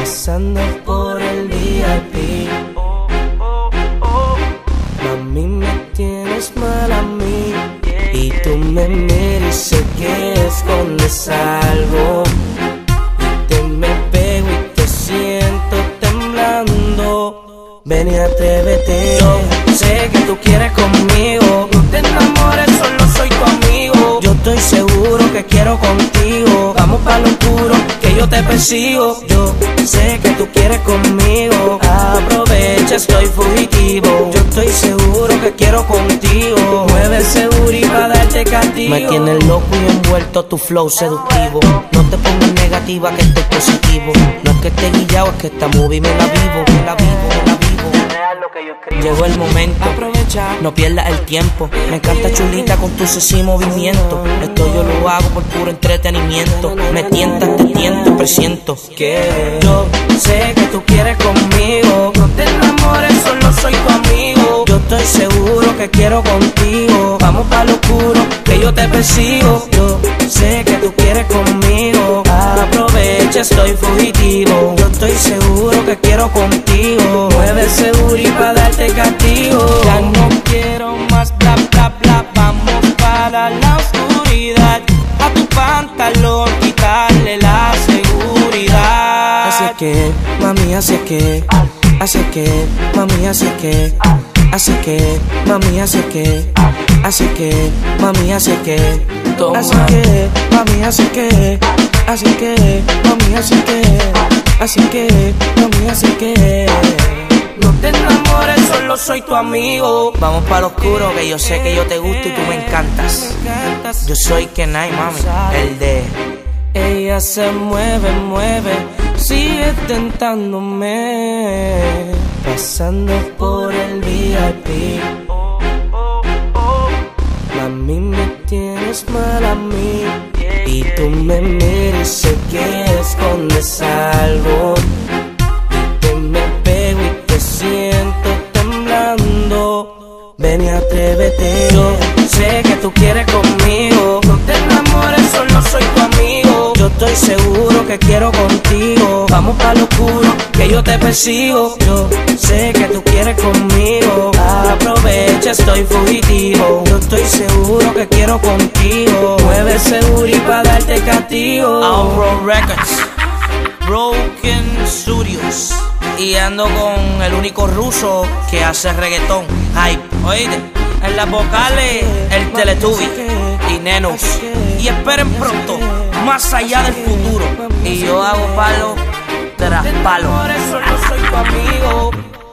pasando por el VIP. Mami, me tienes mal a mí. Y tú me miras y sé que escondes algo. Y te me pego y te siento temblando. Ven y atrévete. Yo sé que tú quieres conmigo. No te enamores, solo soy tu amigo. Yo estoy seguro que quiero contigo. Vamos pa' lo oscuro, que yo te persigo. Yo sé que tú quieres conmigo. Aprovecha, estoy fugitivo. Yo estoy seguro que quiero contigo. Mueve ese booty pa' darte castigo. Me tienes loco y envuelto tu flow seductivo. No te pongas negativa que estoy positivo. No es que esté guillado, es que esta movie me la vivo. Me la vivo, me la vivo. Llegó el momento, aprovecha, no pierdas el tiempo. Me encanta chulita con tu sexy movimiento. Esto yo lo hago por puro entretenimiento. Me tientas, te tiento, presiento que yo sé que tú quieres conmigo. No te enamores, solo soy tu amigo. Yo estoy seguro que quiero contigo. Vamos pa' lo oscuro, que yo te persigo. Yo sé que tú quieres conmigo. Aprovecha, estoy fugitivo. Yo estoy seguro que quiero contigo. Mueve ese booty pa' darte castigo. Ya no quiero más bla bla bla. Vamos para la oscuridad. A tu pantalón quitarle la seguridad. Así que, mami, así que. Así que, mami, así que. Así que, mami, así que. Así que, mami, así que. Así que, mami, así que. Así que, mami, así que. Así que, mami, así que. No te enamores, solo soy tu amigo. Vamos para lo oscuro, que yo sé que yo te gusto y tú me encantas. Yo soy Kenai, mami, el de ella se mueve, mueve, sigue tentándome. Pasando por el VIP. Mami, me tienes mal a mí. Y tú me miras y sé que escondes algo. Siento temblando. Ven y atrévete. Yo sé que tú quieres conmigo. No te enamores, solo soy tu amigo. Yo estoy seguro que quiero contigo. Vamos pa' lo oscuro, que yo te persigo. Yo sé que tú quieres conmigo. Aprovecha, estoy fugitivo. Yo estoy seguro que quiero contigo. Mueve ese booty pa' darte castigo. Outro Records, Broken Studios. Y ando con el único ruso que hace reggaetón, Hype. Oíste, en las vocales, el Teletubby y Nenus. Y esperen pronto, más allá del futuro. Y yo hago palo tras palo. Solo soy tu amigo.